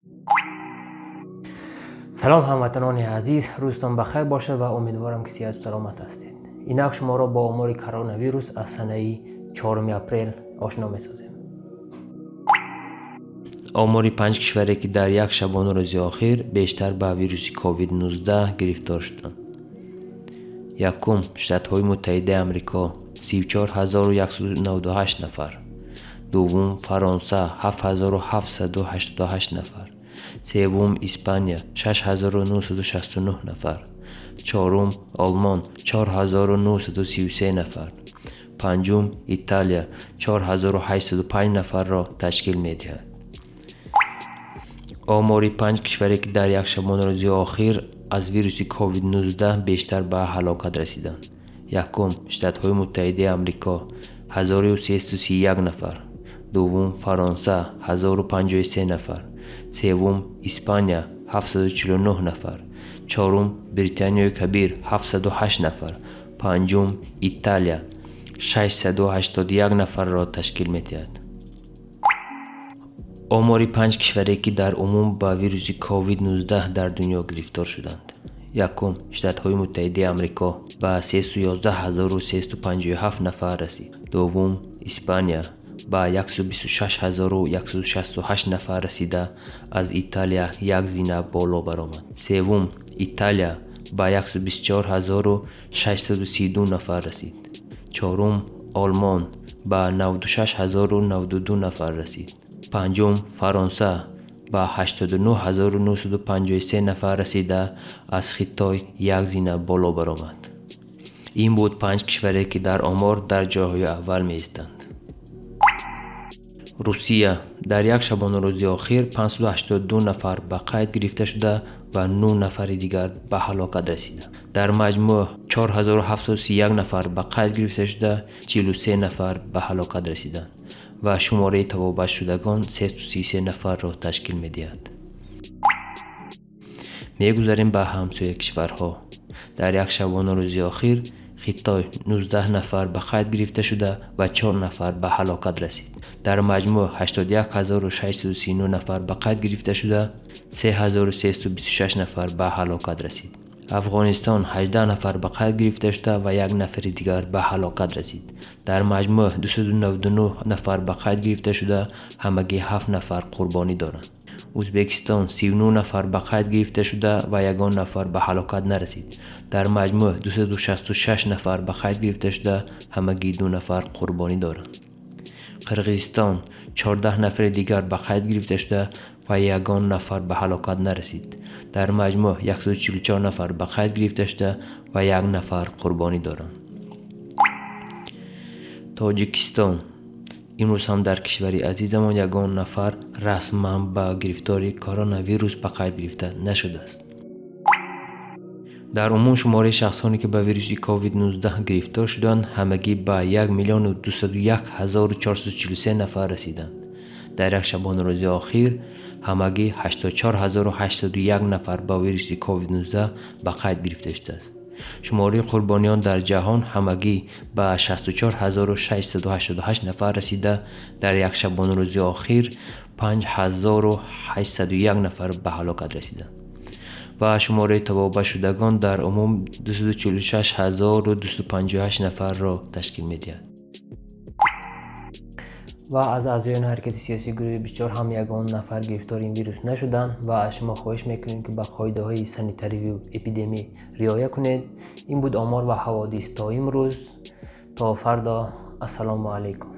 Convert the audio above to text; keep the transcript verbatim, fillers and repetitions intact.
سلام هموطنان عزیز، روزتان بخیر باشه و امیدوارم که صحت و سلامت هستید. اینک شما را با آمار کرونا ویروس از سنه چهارم اپریل آشنا می‌سازیم. آمار پنج کشوری که در یک شبانه روز اخیر بیشتر به ویروس کووید نوزده گرفتار شدند. یکم شتات متحده آمریکا سی و چهار هزار و صد و نود و هشت نفر. دوم فرانسه هفت هزار و هفتصد و هشتاد و هشت نفر. سوم اسپانیا شش هزار و نهصد و شصت و نه نفر. چهارم آلمان چهار هزار و نهصد و سی و سه نفر. پنجم ایتالیا چهار هزار و هشتصد و پنج نفر را تشکیل می‌دهد. آمار پنج کشوری که در یک شبانه روز اخیر از ویروس کووید نوزده بیشتر به هلاکت رسیدند. یکم شتات متحده آمریکا هزار و سیصد و سی و یک نفر. دوم فرانسه هزار و پنجاه و سه نفر. سوم اسپانیا هفتصد و چهل و نه نفر. چهارم بریتانیای کبیر هفتصد و هشت نفر. پنجم ایتالیا ششصد و هشتاد و یک نفر را تشکیل می‌دهد. آمار پنج کشوری که در عموم با ویروس کووید نوزده در دنیا گرفتار شدند. یکم شتات متحده آمریکا با سیصد و یازده هزار و سیصد و پنجاه و هفت نفر رسید. دوم اسپانیا با صد و بیست و شش هزار و صد و شصت و هشت نفر رسیده از ایتالیا یک زینه بالا برآمد. سوم ایتالیا با صد و بیست و چهار هزار و ششصد و سی و دو نفر رسید. چهارم آلمان با نود و شش هزار و نود و دو نفر رسید. پنجم فرانسه با هشتاد و نه هزار و نهصد و پنجاه و سه نفر رسیده از خطای یک زینه بالا برآمد. این بود پنج کشوری که در آمار در جاهای اول می ایستند. روسیه در یک شبانه روز اخیر پانصد و هشتاد و دو نفر به قید گرفته شده و نه نفر دیگر به هلاکت رسیده. در مجموع چهار هزار و هفتصد و سی و یک نفر به قید گرفته شده، چهل و سه نفر به هلاکت رسیدند و شماره توابع شدگان سیصد و سی و سه نفر را تشکیل می‌دهد. می‌گذاریم به همسایه کشورها. در یک شبانه روز اخیر خطای نوزده نفر به قید گرفته شده و چهار نفر به هلاکت رسید. در مجموع هشتاد و یک هزار و ششصد و سی و نه نفر به قید گرفته شده، سه هزار و سیصد و بیست و شش نفر به هلاکت رسید. افغانستان هجده نفر به قید گرفته شده و یک نفر دیگر به هلاکت رسید. در مجموع دویست و نود و نه نفر به قید گرفته شده، همگی هفت نفر قربانی دارند. ازبکستان سی و نه نفر به قید گرفته شده و یگان نفر به هلاکت نرسید. در مجموع دویست و شصت و شش نفر به قید گرفته شده، همگی دو نفر قربانی دارند. قرقیزستان چهارده نفر دیگر به قید گرفته شده و یگان نفر به هلاکت نرسید. در مجموع صد و چهل و چهار نفر به قید گرفته شده و یک نفر قربانی دارند. تاجیکستان امروز هم در کشوری عزیزمان یگان نفر رسما با گرفتاری کرونا ویروس به قید گرفته نشده است. در عموم شماره شخصانی که به ویروس کووید نوزده گرفتار شدند همگی به یک میلیون و دویست و یک هزار و چهارصد و چهل و سه نفر رسیدند. در یک شبانه روز اخیر همگی هشتاد و چهار هزار و هشتصد و یک نفر با ویروس کووید نوزده به قید گرفته شده است. شماره قربانیان در جهان همگی به شصت و چهار هزار و ششصد و هشتاد و هشت نفر رسیده. در یک شبانه روز اخیر پنج هزار و هشتصد و یک نفر به هلاکت رسیدند و شماره توابع شدگان در عموم دویست و چهل و شش هزار و دویست و پنجاه و هشت نفر را تشکیل می‌دهد. و از اعضایان حرکت سیاسی گروه بیست و چهار هم یگان نفر گرفتار این ویروس نشدند و از شما خواهش میکنیم که به قاعده های سانیتری و اپیدمی رعایت کنید. این بود آمار و حوادث تا امروز. تا فردا، السلام علیکم.